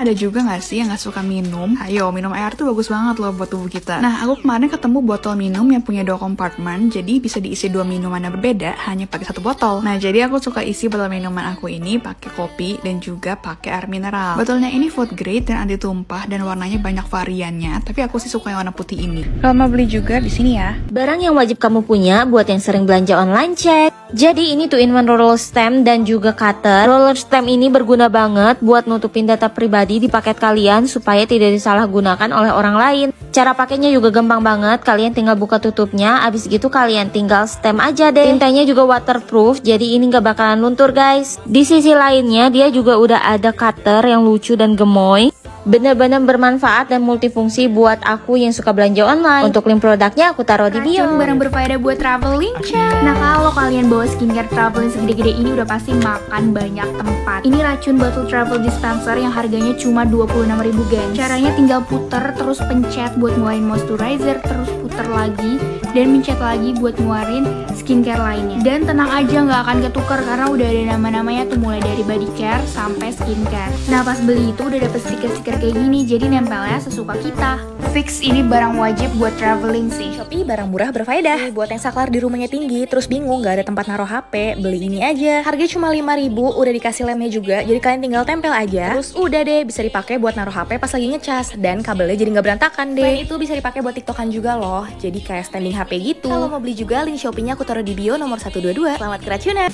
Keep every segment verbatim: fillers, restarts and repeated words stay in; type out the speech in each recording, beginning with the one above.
ada juga nggak sih yang nggak suka minum? Ayo, minum air tuh bagus banget loh buat tubuh kita. Nah, aku kemarin ketemu botol minum yang punya dua kompartemen, jadi bisa diisi dua minuman yang berbeda hanya pakai satu botol. Nah, jadi aku suka isi botol minuman aku ini pakai kopi dan juga pakai air mineral. Botolnya ini food grade dan anti tumpah dan warnanya banyak variannya, tapi aku sih suka yang warna putih ini. Kalau mau beli juga di sini ya. Barang yang wajib kamu punya buat yang sering belanja online, cek. Jadi ini two in one roller stamp dan juga cutter. Roller stamp ini berguna banget buat nutupin data pribadi di paket kalian supaya tidak disalahgunakan oleh orang lain. Cara pakainya juga gampang banget, kalian tinggal buka tutupnya, abis gitu kalian tinggal stamp aja deh. Tintanya juga waterproof, jadi ini gak bakalan luntur guys. Di sisi lainnya dia juga udah ada cutter yang lucu dan gemoy. Bener-bener bermanfaat dan multifungsi buat aku yang suka belanja online. Untuk link produknya aku taruh di bio. Racun barang berfaedah buat traveling, cek. Nah, kalau kalian bawa skincare traveling segede-gede ini udah pasti makan banyak tempat. Ini racun bottle travel dispenser yang harganya cuma dua puluh enam ribu gengs. Caranya tinggal puter, terus pencet buat ngeluarin moisturizer, terus puter lagi, dan mencet lagi buat ngeluarin skincare lainnya. Dan tenang aja, nggak akan ketukar karena udah ada nama-namanya tuh, mulai dari body care sampai skincare. Nah, pas beli itu udah dapet stiker-stiker kayak gini, jadi nempelnya sesuka kita. Fix ini barang wajib buat traveling sih. Shopee barang murah berfaedah. Buat yang saklar di rumahnya tinggi, terus bingung gak ada tempat naruh H P, beli ini aja. Harganya cuma lima ribu, udah dikasih lemnya juga, jadi kalian tinggal tempel aja. Terus udah deh, bisa dipakai buat naruh H P pas lagi ngecas, dan kabelnya jadi nggak berantakan deh. Selain itu bisa dipakai buat tiktokan juga loh, jadi kayak standing H P gitu. Kalau mau beli juga, link Shopee-nya aku taruh di bio nomor satu dua dua. Selamat keracunan.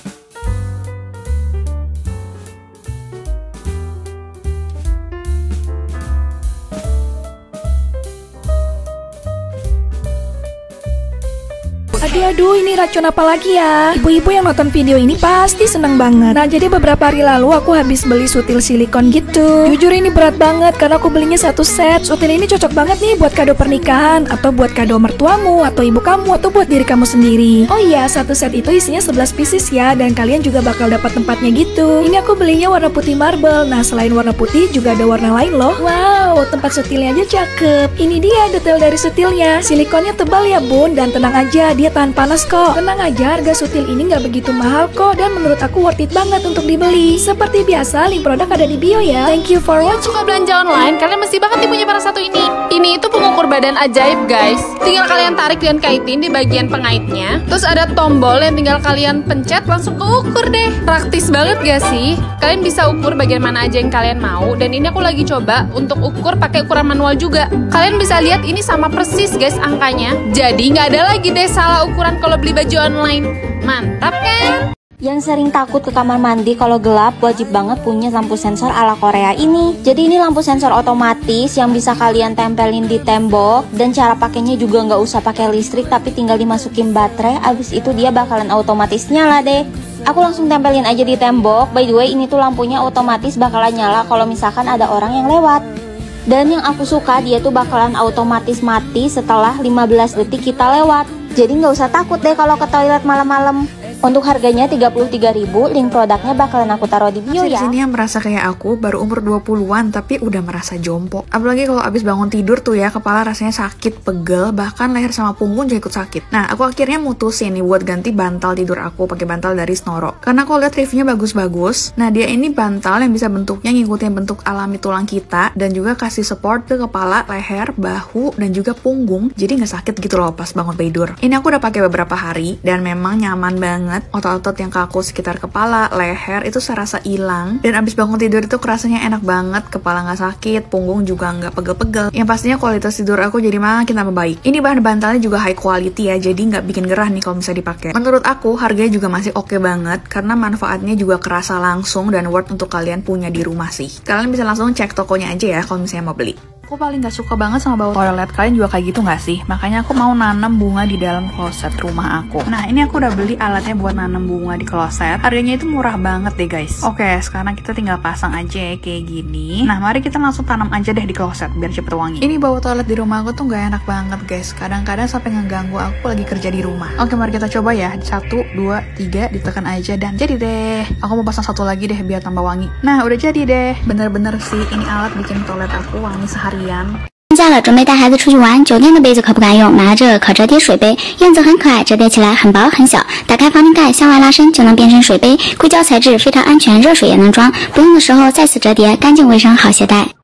Aduh-aduh, ini racun apa lagi ya? Ibu-ibu yang nonton video ini pasti seneng banget. Nah, jadi beberapa hari lalu aku habis beli sutil silikon gitu. Jujur ini berat banget karena aku belinya satu set. Sutil ini cocok banget nih buat kado pernikahan, atau buat kado mertuamu, atau ibu kamu, atau buat diri kamu sendiri. Oh iya, satu set itu isinya sebelas pieces ya, dan kalian juga bakal dapat tempatnya gitu. Ini aku belinya warna putih marble. Nah, selain warna putih juga ada warna lain loh. Wow, tempat sutilnya aja cakep. Ini dia detail dari sutilnya. Silikonnya tebal ya bun, dan tenang aja, dia tahan panas kok. Tenang aja, harga sutil ini nggak begitu mahal kok, dan menurut aku worth it banget untuk dibeli. Seperti biasa, link produk ada di bio ya. Thank you for watching. Suka belanja online, kalian mesti banget nih punya barang satu ini. Ini itu pengukur badan ajaib guys. Tinggal kalian tarik dan kaitin di bagian pengaitnya. Terus ada tombol yang tinggal kalian pencet, langsung keukur deh. Praktis banget gak sih? Kalian bisa ukur bagian mana aja yang kalian mau. Dan ini aku lagi coba untuk ukur pakai ukuran manual juga. Kalian bisa lihat ini sama persis guys angkanya. Jadi nggak ada lagi deh salah ukuran kalau beli baju online. Mantap kan? Yang sering takut ke kamar mandi kalau gelap, wajib banget punya lampu sensor ala Korea ini. Jadi ini lampu sensor otomatis yang bisa kalian tempelin di tembok, dan cara pakainya juga nggak usah pakai listrik, tapi tinggal dimasukin baterai, abis itu dia bakalan otomatis nyala deh. Aku langsung tempelin aja di tembok. By the way, ini tuh lampunya otomatis bakalan nyala kalau misalkan ada orang yang lewat. Dan yang aku suka, dia tuh bakalan otomatis mati setelah lima belas detik kita lewat. Jadi nggak usah takut deh kalau ke toilet malam-malam. Untuk harganya tiga puluh tiga ribu, link produknya bakalan aku taruh di bio ya. Di sini yang merasa kayak aku baru umur dua puluhan tapi udah merasa jompo. Apalagi kalau abis bangun tidur tuh ya, kepala rasanya sakit, pegel, bahkan leher sama punggung juga ikut sakit. Nah, aku akhirnya mutusin nih buat ganti bantal tidur aku pakai bantal dari Snoro. Karena aku lihat reviewnya bagus-bagus. Nah, dia ini bantal yang bisa bentuknya ngikutin bentuk alami tulang kita, dan juga kasih support ke kepala, leher, bahu, dan juga punggung. Jadi nggak sakit gitu loh pas bangun tidur. Ini aku udah pakai beberapa hari dan memang nyaman banget. Otot-otot yang kaku sekitar kepala, leher itu serasa hilang, dan abis bangun tidur itu kerasanya enak banget, kepala nggak sakit, punggung juga nggak pegel-pegel. Yang pastinya kualitas tidur aku jadi makin tambah baik. Ini bahan bantalnya juga high quality ya, jadi nggak bikin gerah nih kalau bisa dipakai. Menurut aku harganya juga masih oke banget karena manfaatnya juga kerasa langsung dan worth untuk kalian punya di rumah sih. Kalian bisa langsung cek tokonya aja ya kalau misalnya mau beli. Aku paling gak suka banget sama bau toilet. Kalian juga kayak gitu gak sih? Makanya aku mau nanam bunga di dalam kloset rumah aku. Nah, ini aku udah beli alatnya buat nanam bunga di kloset. Harganya itu murah banget deh guys. Oke, sekarang kita tinggal pasang aja ya kayak gini. Nah, mari kita langsung tanam aja deh di kloset biar cepet wangi. Ini bau toilet di rumah aku tuh gak enak banget guys. Kadang-kadang sampai ngeganggu aku lagi kerja di rumah. Oke, mari kita coba ya. Satu, dua, tiga, ditekan aja dan jadi deh. Aku mau pasang satu lagi deh biar tambah wangi. Nah, udah jadi deh. Bener-bener sih ini alat bikin toilet aku wangi sehari. 放假了，准备带孩子出去玩，酒店的杯子可不敢用，拿着可折叠水杯，样子很可爱，折叠起来很薄很小，打开房顶盖向外拉伸就能变成水杯，硅胶材质非常安全，热水也能装，不用的时候再次折叠，干净卫生，好携带。